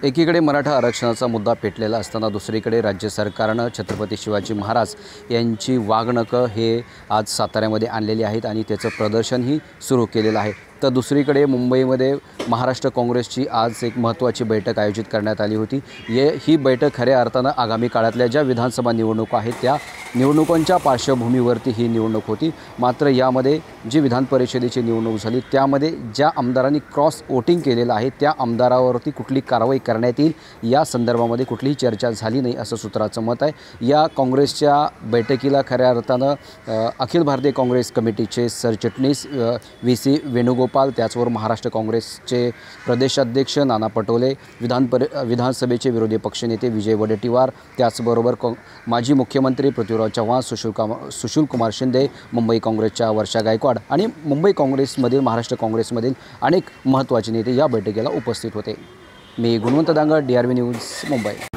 एकीकडे मराठा आरक्षणाचा मुद्दा पेटलेला असताना दुसरीकडे राज्य सरकारनं छत्रपती शिवाजी महाराज यांची वाघनखं हे आज साताऱ्यामध्ये आणलेली आहेत आणि त्याचं प्रदर्शनही सुरू केलेलं आहे। तर दुसरीकडे मुंबईमध्ये महाराष्ट्र काँग्रेसची आज एक महत्त्वाची बैठक आयोजित करण्यात आली होती। ही बैठक खऱ्या अर्थानं आगामी काळातल्या ज्या विधानसभा निवडणुका आहेत त्या निवडणुकांच्या पार्श्वभूमीवरती ही निवडणूक होती। मात्र यामध्ये जी विधान परिषदेची निवडणूक झाली त्यामध्ये ज्या आमदारांनी क्रॉस वोटिंग केलेलं आहे त्या आमदारावरती कुठली कारवाई करण्यात येईल या संदर्भामध्ये कुठलीही चर्चा झाली नाही असं सूत्राचं मत आहे। या काँग्रेसच्या बैठकीला खऱ्या अर्थानं अखिल भारतीय काँग्रेस कमिटीचे सरचिटणीस VC वेणुगोपाल, त्याचबरोबर महाराष्ट्र काँग्रेसचे प्रदेशाध्यक्ष नाना पटोले, विधानसभेचे विरोधी पक्षनेते विजय वडेट्टीवार, त्याचबरोबर माजी मुख्यमंत्री पृथ्वीराज चव्हाण, सुशीलकुमार शिंदे, मुंबई काँग्रेसच्या वर्षा गायकवाड आणि मुंबई काँग्रेसमधील महाराष्ट्र काँग्रेसमधील अनेक महत्त्वाचे नेते या बैठकीला उपस्थित होते। मी गुणवंत दांगड, DRV न्यूज, मुंबई।